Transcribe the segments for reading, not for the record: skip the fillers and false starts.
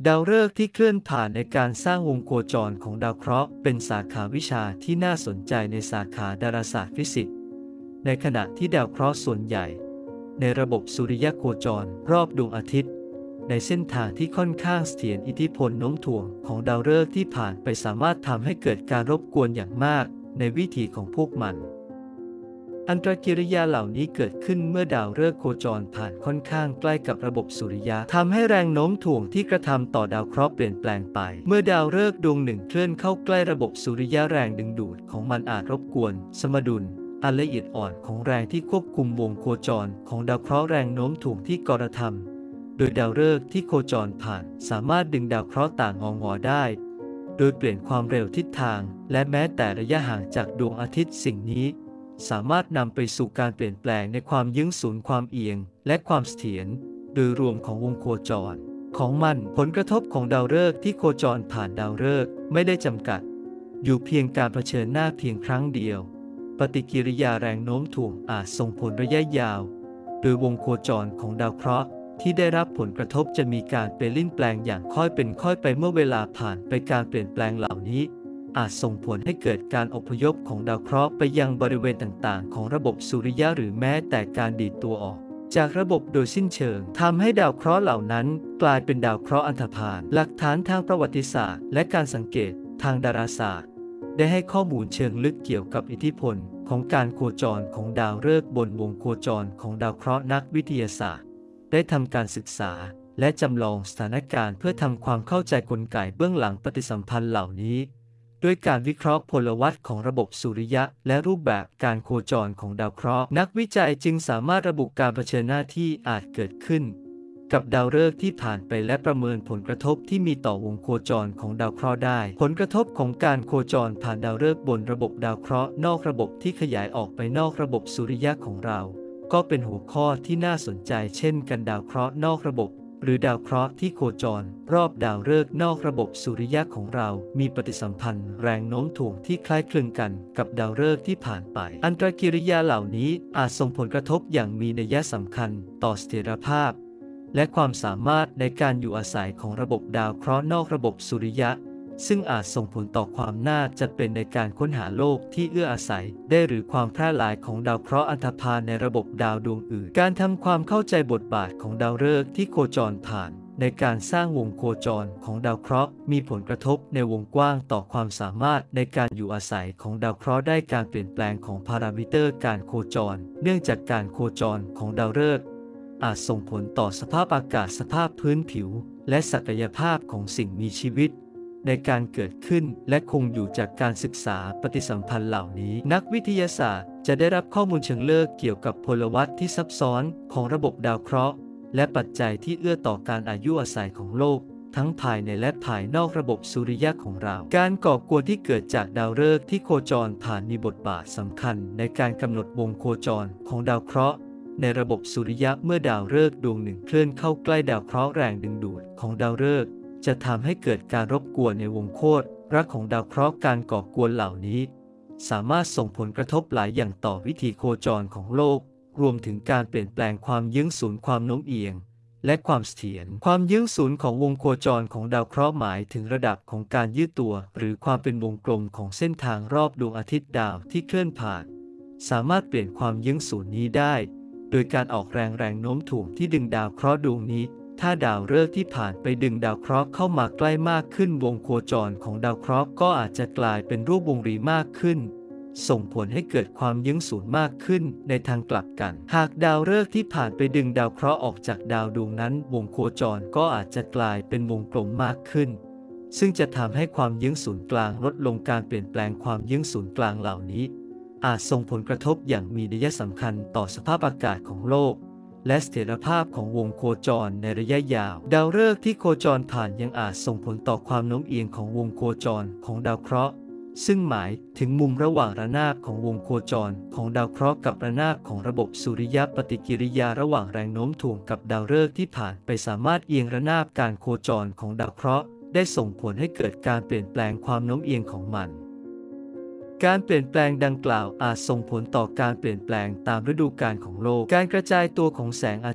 ดาวฤกษ์ที่เคลื่อนผ่านในการสร้างวงโคจรของดาวเคราะห์เป็นสาขาวิชาที่น่าสนใจในสาขาดาราศาสตร์ฟิสิกส์ในขณะที่ดาวเคราะห์ส่วนใหญ่ในระบบสุริยโคจรรอบดวงอาทิตย์ในเส้นทางที่ค่อนข้างเสถียรอิทธิพลโน้มถ่วงของดาวฤกษ์ที่ผ่านไปสามารถทำให้เกิดการรบกวนอย่างมากในวิถีของพวกมันอันตรกิริยาเหล่านี้เกิดขึ้นเมื่อดาวฤกษ์โคจรผ่านค่อนข้างใกล้กับระบบสุริยะทำให้แรงโน้มถ่วงที่กระทำต่อดาวเคราะห์เปลี่ยนแปลงไปเมื่อดาวฤกษ์ดวงหนึ่งเคลื่อนเข้าใกล้ระบบสุริยะแรงดึงดูดของมันอาจรบกวนสมดุลอันละเอียดอ่อนของแรงที่ควบคุมวงโคจรของดาวเคราะห์แรงโน้มถ่วงที่กระทำโดยดาวฤกษ์ที่โคจรผ่านสามารถดึงดาวเคราะห์ต่างงอได้โดยเปลี่ยนความเร็วทิศทางและแม้แต่ระยะห่างจากดวงอาทิตย์สิ่งนี้สามารถนำไปสู่การเปลี่ยนแปลงในความยึ้งศูนย์ความเอียงและความเสถียรโดยรวมของวงโคจรของมันผลกระทบของดาวฤกษ์ที่โคจรผ่านดาวฤกษ์ไม่ได้จำกัดอยู่เพียงการเผชิญหน้าเพียงครั้งเดียวปฏิกิริยาแรงโน้มถ่วงอาจส่งผลระยะยาวโดยวงโคจรของดาวเคราะห์ที่ได้รับผลกระทบจะมีการเปลี่ยนแปลงอย่างค่อยเป็นค่อยไปเมื่อเวลาผ่านไปการเปลี่ยนแปลงเหล่านี้อาจส่งผลให้เกิดการอพยพของดาวเคราะห์ไปยังบริเวณต่างๆของระบบสุริยะหรือแม้แต่การดีดตัวออกจากระบบโดยสิ้นเชิงทำให้ดาวเคราะห์เหล่านั้นกลายเป็นดาวเคราะห์อันธพาลหลักฐานทางประวัติศาสตร์และการสังเกตทางดาราศาสตร์ได้ให้ข้อมูลเชิงลึกเกี่ยวกับอิทธิพลของการโคจรของดาวฤกษ์บนวงโคจรของดาวเคราะห์นักวิทยาศาสตร์ได้ทำการศึกษาและจำลองสถานการณ์เพื่อทำความเข้าใจกลไกเบื้องหลังปฏิสัมพันธ์เหล่านี้ด้วยการวิเคราะห์พลวัตของระบบสุริยะและรูปแบบการโคจรของดาวเคราะห์นักวิจัยจึงสามารถระบุการเผชิญหน้าที่อาจเกิดขึ้นกับดาวฤกษ์ที่ผ่านไปและประเมินผลกระทบที่มีต่อวงโคจรของดาวเคราะห์ได้ผลกระทบของการโคจรผ่านดาวฤกษ์บนระบบดาวเคราะห์นอกระบบที่ขยายออกไปนอกระบบสุริยะของเราก็เป็นหัวข้อที่น่าสนใจเช่นกันดาวเคราะห์นอกระบบหรือดาวเคราะห์ที่โคจรรอบดาวฤกษ์นอกระบบสุริยะของเรามีปฏิสัมพันธ์แรงโน้มถ่วงที่คล้ายคลึงกันกับดาวฤกษ์ที่ผ่านไปอันตรกิริยาเหล่านี้อาจส่งผลกระทบอย่างมีนัยสำคัญต่อเสถียรภาพและความสามารถในการอยู่อาศัยของระบบดาวเคราะห์นอกระบบสุริยะซึ่งอาจส่งผลต่อความน่าจะเป็นในการค้นหาโลกที่เอื้ออาศัยได้หรือความแพร่หลายของดาวเคราะห์อันธพาลในระบบดาวดวงอื่นการทำความเข้าใจบทบาทของดาวฤกษ์ที่โคจรผ่านในการสร้างวงโคจรของดาวเคราะห์มีผลกระทบในวงกว้างต่อความสามารถในการอยู่อาศัยของดาวเคราะห์ได้การเปลี่ยนแปลงของพารามิเตอร์การโคจรเนื่องจากการโคจรของดาวฤกษ์อาจส่งผลต่อสภาพอากาศสภาพพื้นผิวและศักยภาพของสิ่งมีชีวิตในการเกิดขึ้นและคงอยู่จากการศึกษาปฏิสัมพันธ์เหล่านี้นักวิทยาศาสตร์จะได้รับข้อมูลเชิงลึกเกี่ยวกับพลวัตที่ซับซ้อนของระบบดาวเคราะห์และปัจจัยที่เอื้อต่อการอายุอาศัยของโลกทั้งภายในและภายนอกระบบสุริยะของเราการก่อกวนที่เกิดจากดาวฤกษ์ที่โคจรผ่านมีบทบาทสำคัญในการกำหนดวงโคจรของดาวเคราะห์ในระบบสุริยะเมื่อดาวฤกษ์ดวงหนึ่งเคลื่อนเข้าใกล้ดาวเคราะห์แรงดึงดูดของดาวฤกษ์จะทำให้เกิดการรบกวนในวงโคจรของดาวเคราะห์การก่อกวนเหล่านี้สามารถส่งผลกระทบหลายอย่างต่อวิถีโคจรของโลกรวมถึงการเปลี่ยนแปลงความยึ้งศูนย์ความโน้มเอียงและความเสถียรความยึ้งศูนย์ของวงโคจรของดาวเคราะห์หมายถึงระดับของการยืดตัวหรือความเป็นวงกลมของเส้นทางรอบดวงอาทิตย์ดาวที่เคลื่อนผ่านสามารถเปลี่ยนความยึ้งศูนย์นี้ได้โดยการออกแรงโน้มถ่วงที่ดึงดาวเคราะห์ดวงนี้ถ้าดาวฤกษ์ที่ผ่านไปดึงดาวเคราะห์เข้ามาใกล้มากขึ้นวงโคจรของดาวเคราะห์ก็อาจจะกลายเป็นรูปวงรีมากขึ้นส่งผลให้เกิดความยึ้งศูนย์มากขึ้นในทางกลับกันหากดาวฤกษ์ที่ผ่านไปดึงดาวเคราะห์ออกจากดาวดวงนั้นวงโคจรก็อาจจะกลายเป็นวงกลมมากขึ้นซึ่งจะทำให้ความยึ้งศูนย์กลางลดลงการเปลี่ยนแปลงความยึ้งศูนย์กลางเหล่านี้อาจส่งผลกระทบอย่างมีนัยสำคัญต่อสภาพอากาศของโลกและเสถียรภาพของวงโคจรในระยะยาวดาวฤกษ์ที่โคจรผ่านยังอาจส่งผลต่อความโน้มเอียงของวงโคจรของดาวเคราะห์ซึ่งหมายถึงมุมระหว่างระนาบของวงโคจรของดาวเคราะห์กับระนาบของระบบสุริยะปฏิกิริยาระหว่างแรงโน้มถ่วงกับดาวฤกษ์ที่ผ่านไปสามารถเอียงระนาบการโคจรของดาวเคราะห์ได้ส่งผลให้เกิดการเปลี่ยนแปลงความโน้มเอียงของมันการเปลี่ยนแปลงดังกล่าวอาจส่งผลต่อการเปลี่ยนแปลงตามฤดูกาลของโลกการกระจายตัวของแสงอาทิตย์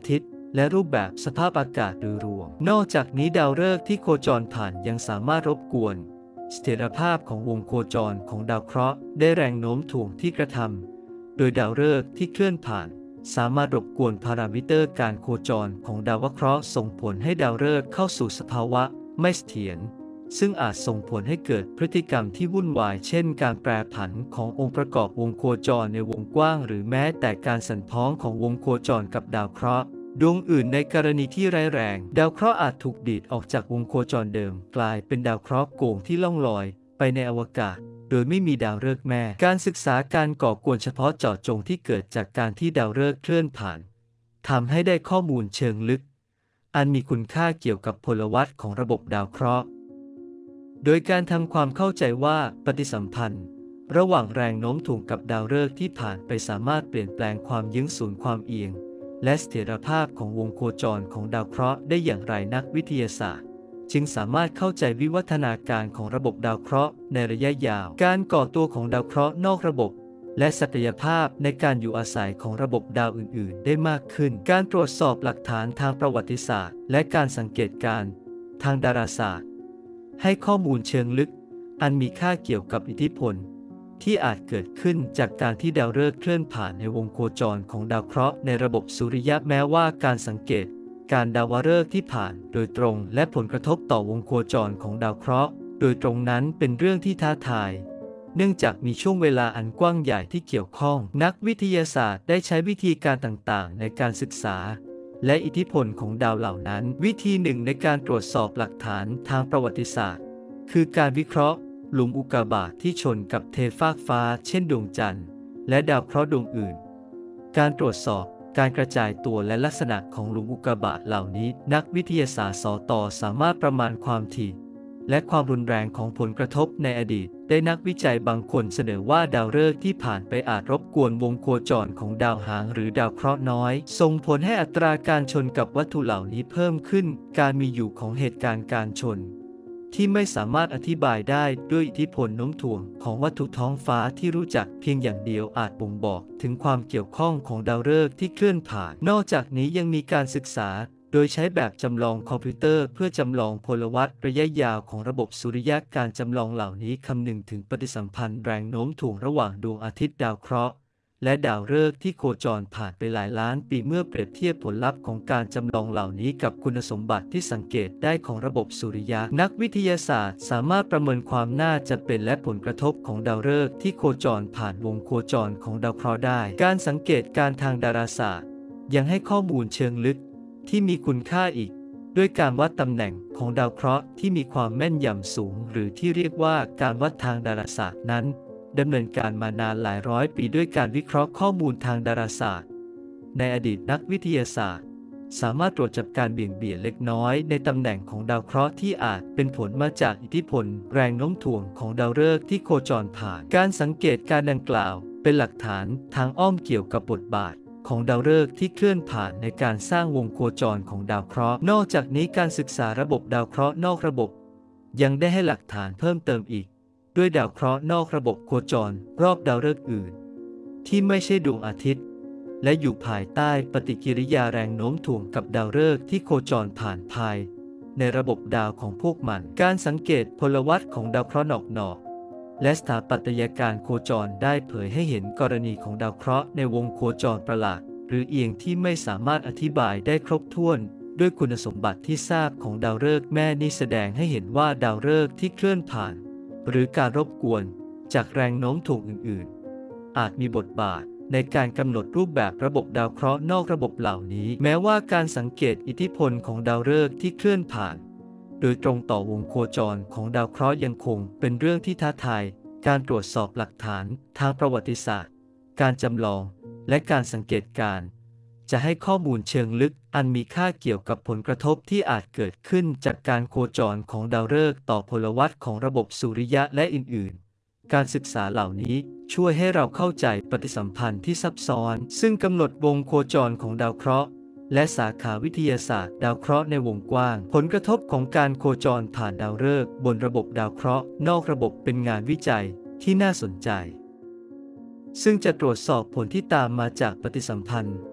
และรูปแบบสภาพอากาศโดยรวมนอกจากนี้ดาวฤกษ์ที่โคจรผ่านยังสามารถรบกวนเสถียรภาพของวงโคจรของดาวเคราะห์ได้แรงโน้มถ่วงที่กระทำโดยดาวฤกษ์ที่เคลื่อนผ่านสามารถรบกวนพารามิเตอร์การโคจรของดาวเคราะห์ส่งผลให้ดาวฤกษ์เข้าสู่สภาวะไม่เสถียรซึ่งอาจส่งผลให้เกิดพฤติกรรมที่วุ่นวายเช่นการแปรผันขององค์ประกอบวงโคจรในวงกว้างหรือแม้แต่การสั่นพ้องของวงโคจรกับดาวเคราะห์ดวงอื่นในกรณีที่ร้ายแรงดาวเคราะห์อาจถูกดีดออกจากวงโคจรเดิมกลายเป็นดาวเคราะห์โก่งที่ล่องลอยไปในอวกาศโดยไม่มีดาวฤกษ์แม่การศึกษาการก่อกวนเฉพาะเจาะจงที่เกิดจากการที่ดาวฤกษ์เคลื่อนผ่านทำให้ได้ข้อมูลเชิงลึกอันมีคุณค่าเกี่ยวกับพลวัตของระบบดาวเคราะห์โดยการทำความเข้าใจว่าปฏิสัมพันธ์ระหว่างแรงโน้มถ่วงกับดาวฤกษ์ที่ผ่านไปสามารถเปลี่ยนแปลงความยึงศูนย์ความเอียงและเสถียรภาพของวงโคจรของดาวเคราะห์ได้อย่างไรนักวิทยาศาสตร์จึงสามารถเข้าใจวิวัฒนาการของระบบดาวเคราะห์ในระยะยาวการก่อตัวของดาวเคราะห์นอกระบบและศักยภาพในการอยู่อาศัยของระบบดาวอื่นๆได้มากขึ้นการตรวจสอบหลักฐานทางประวัติศาสตร์และการสังเกตการณ์ทางดาราศาสตร์ให้ข้อมูลเชิงลึกอันมีค่าเกี่ยวกับอิทธิพลที่อาจเกิดขึ้นจากการที่ดาวฤกษ์เคลื่อนผ่านในวงโคจรของดาวเคราะห์ในระบบสุริยะแม้ว่าการสังเกตการดาวฤกษ์ที่ผ่านโดยตรงและผลกระทบต่อวงโคจรของดาวเคราะห์โดยตรงนั้นเป็นเรื่องที่ท้าทายเนื่องจากมีช่วงเวลาอันกว้างใหญ่ที่เกี่ยวข้องนักวิทยาศาสตร์ได้ใช้วิธีการต่างๆในการศึกษาและอิทธิพลของดาวเหล่านั้นวิธีหนึ่งในการตรวจสอบหลักฐานทางประวัติศาสตร์คือการวิเคราะห์หลุมอุกกาบาตที่ชนกับเทฟากฟ้าเช่นดวงจันทร์และดาวเคราะห์ดวงอื่นการตรวจสอบการกระจายตัวและลักษณะของหลุมอุกกาบาตเหล่านี้นักวิทยาศาสตร์สามารถประมาณความถี่และความรุนแรงของผลกระทบในอดีตได้นักวิจัยบางคนเสนอว่าดาวฤกษ์ที่ผ่านไปอาจรบกวนวงโคจรของดาวหางหรือดาวเคราะห์น้อยส่งผลให้อัตราการชนกับวัตถุเหล่านี้เพิ่มขึ้นการมีอยู่ของเหตุการณ์การชนที่ไม่สามารถอธิบายได้ด้วยอิทธิพลโน้มถ่วงของวัตถุท้องฟ้าที่รู้จักเพียงอย่างเดียวอาจบ่งบอกถึงความเกี่ยวข้องของดาวฤกษ์ที่เคลื่อนผ่านนอกจากนี้ยังมีการศึกษาโดยใช้แบบจำลองคอมพิวเตอร์เพื่อจำลองพลวัตระยะยาวของระบบสุริยะการจำลองเหล่านี้คำนึงถึงปฏิสัมพันธ์แรงโน้มถ่วงระหว่างดวงอาทิตย์ดาวเคราะห์และดาวฤกษ์ที่โคจรผ่านไปหลายล้านปีเมื่อเปรียบเทียบผลลัพธ์ของการจำลองเหล่านี้กับคุณสมบัติที่สังเกตได้ของระบบสุริยะนักวิทยาศาสตร์สามารถประเมินความน่าจะเป็นและผลกระทบของดาวฤกษ์ที่โคจรผ่านวงโคจรของดาวเคราะห์ได้การสังเกตการทางดาราศาสตร์ยังให้ข้อมูลเชิงลึกที่มีคุณค่าอีกด้วยการวัดตำแหน่งของดาวเคราะห์ที่มีความแม่นยำสูงหรือที่เรียกว่าการวัดทางดาราศาสตร์นั้นดำเนินการมานานหลายร้อยปีด้วยการวิเคราะห์ข้อมูลทางดาราศาสตร์ในอดีตนักวิทยาศาสตร์สามารถตรวจจับการเบี่ยงเบนเล็กน้อยในตำแหน่งของดาวเคราะห์ที่อาจเป็นผลมาจากอิทธิพลแรงโน้มถ่วงของดาวฤกษ์ที่โคจรผ่านการสังเกตการดังกล่าวเป็นหลักฐานทางอ้อมเกี่ยวกับบทบาทของดาวฤกษ์ที่เคลื่อนผ่านในการสร้างวงโคจรของดาวเคราะห์นอกจากนี้การศึกษาระบบดาวเคราะห์นอกระบบยังได้ให้หลักฐานเพิ่มเติมอีกด้วยดาวเคราะห์นอกระบบโคจรรอบดาวฤกษ์อื่นที่ไม่ใช่ดวงอาทิตย์และอยู่ภายใต้ปฏิกิริยาแรงโน้มถ่วงกับดาวฤกษ์ที่โคจรผ่านภายในระบบดาวของพวกมันการสังเกตพลวัตของดาวเคราะห์นอกและสถาปัตยการโคจรได้เผยให้เห็นกรณีของดาวเคราะห์ในวงโคจรประหลาดหรือเอียงที่ไม่สามารถอธิบายได้ครบถ้วนด้วยคุณสมบัติที่ทราบของดาวฤกษ์แม่นี้แสดงให้เห็นว่าดาวฤกษ์ที่เคลื่อนผ่านหรือการรบกวนจากแรงโน้มถ่วงอื่นๆอาจมีบทบาทในการกำหนดรูปแบบระบบดาวเคราะห์นอกระบบเหล่านี้แม้ว่าการสังเกตอิทธิพลของดาวฤกษ์ที่เคลื่อนผ่านโดยตรงต่อวงโคจรของดาวเคราะห์ยังคงเป็นเรื่องที่ท้าทายการตรวจสอบหลักฐานทางประวัติศาสตร์การจำลองและการสังเกตการณ์จะให้ข้อมูลเชิงลึกอันมีค่าเกี่ยวกับผลกระทบที่อาจเกิดขึ้นจากการโคจรของดาวฤกษ์ต่อพลวัตของระบบสุริยะและอื่นๆการศึกษาเหล่านี้ช่วยให้เราเข้าใจปฏิสัมพันธ์ที่ซับซ้อนซึ่งกำหนดวงโคจรของดาวเคราะห์และสาขาวิทยาศาสตร์ดาวเคราะห์ในวงกว้างผลกระทบของการโคจรผ่านดาวฤกษ์บนระบบดาวเคราะห์นอกระบบเป็นงานวิจัยที่น่าสนใจซึ่งจะตรวจสอบผลที่ตามมาจากปฏิสัมพันธ์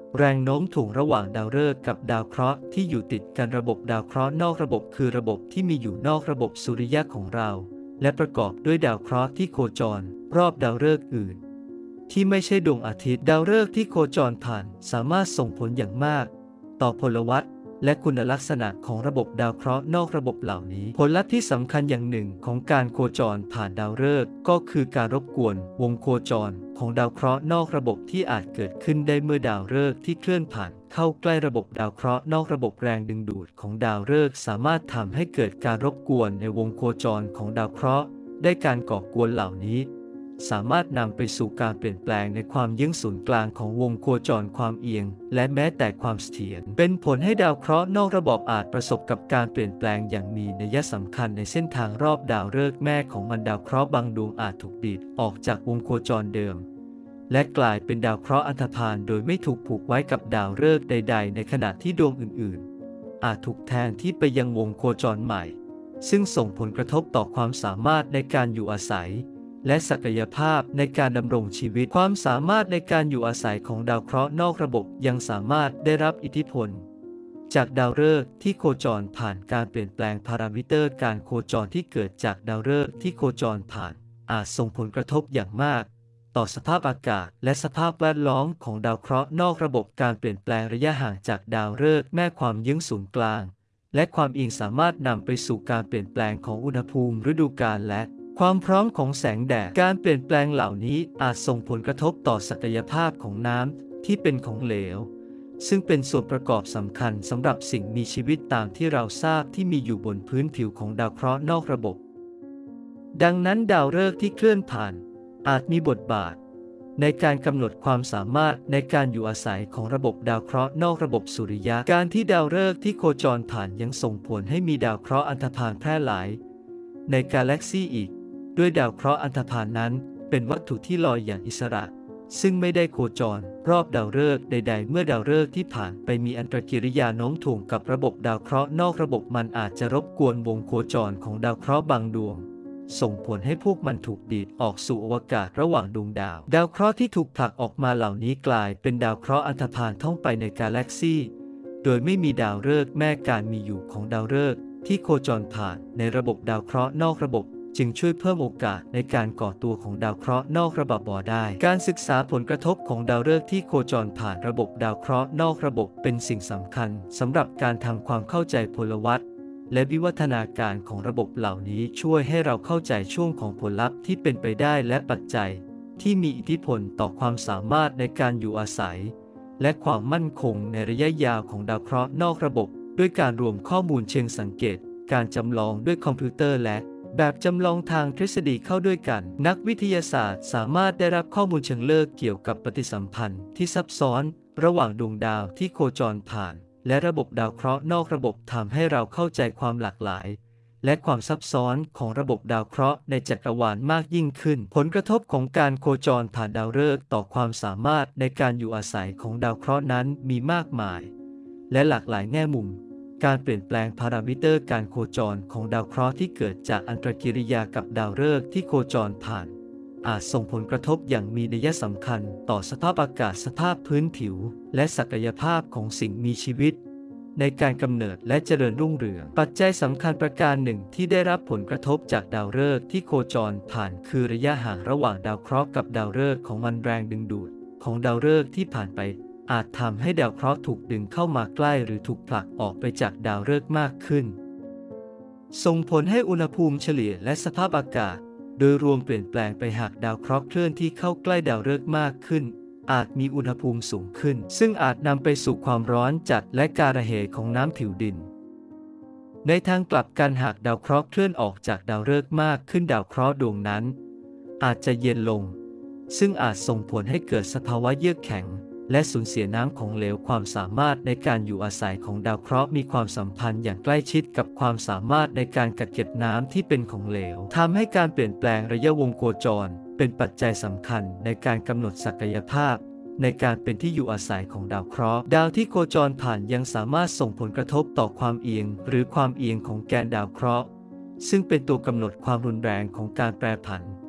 แรงโน้มถ่วงระหว่างดาวฤกษ์กับดาวเคราะห์ที่อยู่ติดกันระบบดาวเคราะห์นอกระบบคือระบบที่มีอยู่นอกระบบสุริยะของเราและประกอบด้วยดาวเคราะห์ที่โคจรรอบดาวฤกษ์อื่นที่ไม่ใช่ดวงอาทิตย์ดาวฤกษ์ที่โคจรผ่านสามารถส่งผลอย่างมากต่อพลวัตและคุณลักษณะของระบบดาวเคราะห์นอกระบบเหล่านี้ผลลัพธ์ที่สำคัญอย่างหนึ่งของการโคจรผ่านดาวฤกษ์ก็คือการรบกวนวงโคจรของดาวเคราะห์นอกระบบที่อาจเกิดขึ้นได้เมื่อดาวฤกษ์ที่เคลื่อนผ่านเข้าใกล้ระบบดาวเคราะห์นอกระบบแรงดึงดูดของดาวฤกษ์สามารถทำให้เกิดการรบกวนในวงโคจรของดาวเคราะห์ได้การก่อกวนเหล่านี้สามารถนำไปสู่การเปลี่ยนแปลงในความเยื้องศูนย์กลางของวงโคจรความเอียงและแม้แต่ความเสถียรเป็นผลให้ดาวเคราะห์นอกระบบอาจประสบกับการเปลี่ยนแปลงอย่างมีนัยสำคัญในเส้นทางรอบดาวฤกษ์แม่ของมันดาวเคราะห์บางดวงอาจถูกดีดออกจากวงโคจรเดิมและกลายเป็นดาวเคราะห์อันธพาลโดยไม่ถูกผูกไว้กับดาวฤกษ์ใดๆในขณะที่ดวงอื่นๆอาจถูกแทนที่ไปยังวงโคจรใหม่ซึ่งส่งผลกระทบต่อความสามารถในการอยู่อาศัยและศักยภาพในการดำรงชีวิตความสามารถในการอยู่อาศัยของดาวเคราะห์นอกระบบยังสามารถได้รับอิทธิพลจากดาวฤกษ์ที่โคจรผ่านการเปลี่ยนแปลงพารามิเตอร์การโคจรที่เกิดจากดาวฤกษ์ที่โคจรผ่านอาจส่งผลกระทบอย่างมากต่อสภาพอากาศและสภาพแวดล้อมของดาวเคราะห์นอกระบบการเปลี่ยนแปลงระยะห่างจากดาวฤกษ์แม่ความเยื้องศูนย์กลางและความเอียงสามารถนำไปสู่การเปลี่ยนแปลงของอุณหภูมิฤดูกาลและความพร้อมของแสงแดดการเปลี่ยนแปลงเหล่านี้อาจส่งผลกระทบต่อศักยภาพของน้ำที่เป็นของเหลวซึ่งเป็นส่วนประกอบสำคัญสำหรับสิ่งมีชีวิตตามที่เราทราบที่มีอยู่บนพื้นผิวของดาวเคราะห์นอกระบบดังนั้นดาวฤกษ์ที่เคลื่อนผ่านอาจมีบทบาทในการกำหนดความสามารถในการอยู่อาศัยของระบบดาวเคราะห์นอกระบบสุริยะการที่ดาวฤกษ์ที่โคจรผ่านยังส่งผลให้มีดาวเคราะห์อันธพาลแพร่หลายในกาแล็กซีอีกด้วยดาวเคราะห์อันธพาลนั้นเป็นวัตถุที่ลอยอย่างอิสระซึ่งไม่ได้โคจรรอบดาวฤกษ์ใดๆเมื่อดาวฤกษ์ที่ผ่านไปมีอันตรกิริยาโน้มถ่วงกับระบบดาวเคราะห์นอกระบบมันอาจจะรบกวนวงโคจรของดาวเคราะห์บางดวงส่งผลให้พวกมันถูกดีดออกสู่อวกาศระหว่างดวงดาวดาวเคราะห์ที่ถูกผลักออกมาเหล่านี้กลายเป็นดาวเคราะห์อันธพาลท่องไปในกาแล็กซีโดยไม่มีดาวฤกษ์แม่การมีอยู่ของดาวฤกษ์ที่โคจรผ่านในระบบดาวเคราะห์นอกระบบจึงช่วยเพิ่มโอกาสในการก่อตัวของดาวเคราะห์นอกระบบได้การศึกษาผลกระทบของดาวฤกษ์ที่โคจรผ่านระบบดาวเคราะห์นอกระบบเป็นสิ่งสำคัญสำหรับการทำความเข้าใจพลวัตและวิวัฒนาการของระบบเหล่านี้ช่วยให้เราเข้าใจช่วงของผลลัพธ์ที่เป็นไปได้และปัจจัยที่มีอิทธิพลต่อความสามารถในการอยู่อาศัยและความมั่นคงในระยะยาวของดาวเคราะห์นอกระบบด้วยการรวมข้อมูลเชิงสังเกตการจำลองด้วยคอมพิวเตอร์และแบบจำลองทางทฤษฎีเข้าด้วยกันนักวิทยาศาสตร์สามารถได้รับข้อมูลเชิงลึกเกี่ยวกับปฏิสัมพันธ์ที่ซับซ้อนระหว่างดวงดาวที่โคจรผ่านและระบบดาวเคราะห์นอกระบบทำให้เราเข้าใจความหลากหลายและความซับซ้อนของระบบดาวเคราะห์ในจักรวาลมากยิ่งขึ้นผลกระทบของการโคจรผ่านดาวฤกษ์ต่อความสามารถในการอยู่อาศัยของดาวเคราะห์นั้นมีมากมายและหลากหลายแง่มุมการเปลี่ยนแปลงพารามิเตอร์การโคจรของดาวเคราะห์ที่เกิดจากอันตรกิริยากับดาวฤกษ์ที่โคจรผ่านอาจส่งผลกระทบอย่างมีนัยสำคัญต่อสภาพอากาศสภาพพื้นผิวและศักยภาพของสิ่งมีชีวิตในการกำเนิดและเจริญรุ่งเรืองปัจจัยสำคัญประการหนึ่งที่ได้รับผลกระทบจากดาวฤกษ์ที่โคจรผ่านคือระยะห่างระหว่างดาวเคราะห์กับดาวฤกษ์ของมันแรงดึงดูดของดาวฤกษ์ที่ผ่านไปอาจทำให้ดาวเคราะห์ถูกดึงเข้ามาใกล้หรือถูกผลักออกไปจากดาวฤกษ์มากขึ้นส่งผลให้อุณหภูมิเฉลี่ยและสภาพอากาศโดยรวมเปลี่ยนแปลงไปหากดาวเคราะห์เคลื่อนที่เข้าใกล้ดาวฤกษ์มากขึ้นอาจมีอุณหภูมิสูงขึ้นซึ่งอาจนำไปสู่ความร้อนจัดและการระเหยของน้ำผิวดินในทางกลับกันหากดาวเคราะห์เคลื่อนออกจากดาวฤกษ์มากขึ้นดาวเคราะห์ดวงนั้นอาจจะเย็นลงซึ่งอาจส่งผลให้เกิดสภาวะเยือกแข็งและสูญเสียน้ำของเหลวความสามารถในการอยู่อาศัยของดาวเคราะห์มีความสัมพันธ์อย่างใกล้ชิดกับความสามารถในการกักเก็บน้ำที่เป็นของเหลวทำให้การเปลี่ยนแปลงระยะวงโคจรเป็นปัจจัยสำคัญในการกำหนดศักยภาพในการเป็นที่อยู่อาศัยของดาวเคราะห์ดาวที่โคจรผ่านยังสามารถส่งผลกระทบต่อความเอียงหรือความเอียงของแกนดาวเคราะห์ซึ่งเป็นตัวกำหนดความรุนแรงของการแปรผัน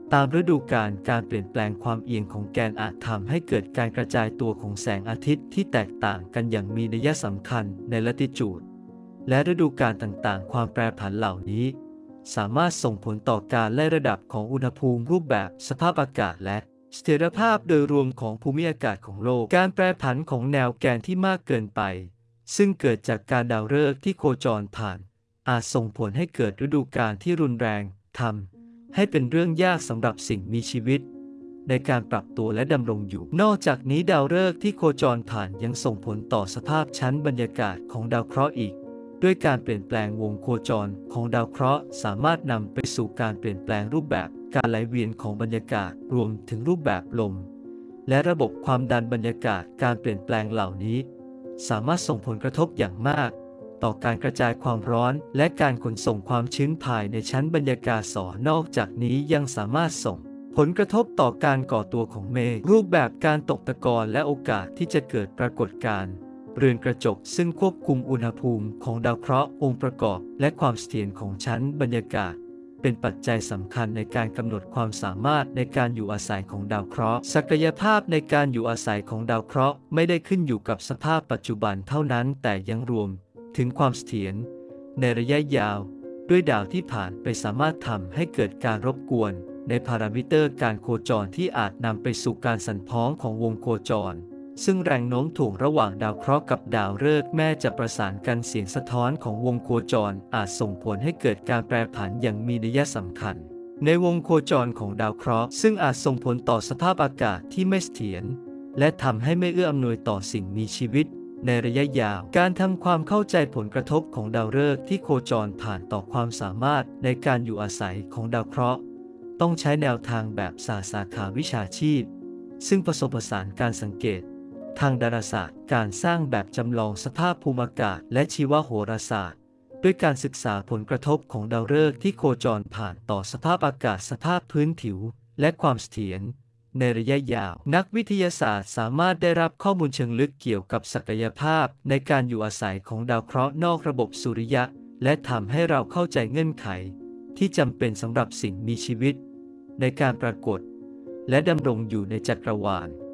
ตามฤดูกาลการเปลี่ยนแปลงความเอียงของแกนอาจทำให้เกิดการกระจายตัวของแสงอาทิตย์ที่แตกต่างกันอย่างมีนัยสำคัญในลัติจูดและฤดูกาลต่างๆความแปรผันเหล่านี้สามารถส่งผลต่อการไล่ระดับของอุณหภูมิรูปแบบสภาพอากาศและเสถียรภาพโดยรวมของภูมิอากาศของโลกการแปรผันของแนวแกนที่มากเกินไปซึ่งเกิดจากการดาวฤกษ์ที่โคจรผ่านอาจส่งผลให้เกิดฤดูกาลที่รุนแรงทำให้เป็นเรื่องยากสำหรับสิ่งมีชีวิตในการปรับตัวและดำรงอยู่นอกจากนี้ดาวฤกษ์ที่โคจรผ่านยังส่งผลต่อสภาพชั้นบรรยากาศของดาวเคราะห์อีกด้วยการเปลี่ยนแปลงวงโคจรของดาวเคราะห์สามารถนำไปสู่การเปลี่ยนแปลงรูปแบบการไหลเวียนของบรรยากาศรวมถึงรูปแบบลมและระบบความดันบรรยากาศการเปลี่ยนแปลงเหล่านี้สามารถส่งผลกระทบอย่างมากต่อการกระจายความร้อนและการขนส่งความชื้นภายในชั้นบรรยากาศนอกจากนี้ยังสามารถส่งผลกระทบต่อการก่อตัวของเมฆรูปแบบการตกตะกอนและโอกาสที่จะเกิดปรากฏการณ์เรือนกระจกซึ่งควบคุมอุณหภูมิของดาวเคราะห์องค์ประกอบและความเสถียรของชั้นบรรยากาศเป็นปัจจัยสำคัญในการกำหนดความสามารถในการอยู่อาศัยของดาวเคราะห์ศักยภาพในการอยู่อาศัยของดาวเคราะห์ไม่ได้ขึ้นอยู่กับสภาพปัจจุบันเท่านั้นแต่ยังรวมถึงความเสถียรในระยะยาวด้วยดาวที่ผ่านไปสามารถทำให้เกิดการรบกวนในพารามิเตอร์การโคจรที่อาจนำไปสู่การสั่นพ้องของวงโคจรซึ่งแรงโน้มถ่วงระหว่างดาวเคราะห์กับดาวฤกษ์แม้จะประสานกันเสียงสะท้อนของวงโคจรอาจส่งผลให้เกิดการแปรผันอย่างมีนัยสำคัญในวงโคจรของดาวเคราะห์ซึ่งอาจส่งผลต่อสภาพอากาศที่ไม่เสถียรและทำให้ไม่เอื้ออำนวยต่อสิ่งมีชีวิตในระยะยาวการทำความเข้าใจผลกระทบของดาวฤกษ์ที่โคจรผ่านต่อความสามารถในการอยู่อาศัยของดาวเคราะห์ต้องใช้แนวทางแบบสาขาวิชาชีพซึ่งผสมผสานการสังเกตทางดาราศาสตร์การสร้างแบบจำลองสภาพภูมิอากาศและชีวโหราศาสตร์ด้วยการศึกษาผลกระทบของดาวฤกษ์ที่โคจรผ่านต่อสภาพอากาศสภาพพื้นผิวและความเสถียรในระยะยาวนักวิทยาศาสตร์สามารถได้รับข้อมูลเชิงลึกเกี่ยวกับศักยภาพในการอยู่อาศัยของดาวเคราะห์นอกระบบสุริยะและทำให้เราเข้าใจเงื่อนไขที่จำเป็นสำหรับสิ่งมีชีวิตในการปรากฏและดำรงอยู่ในจักรวาล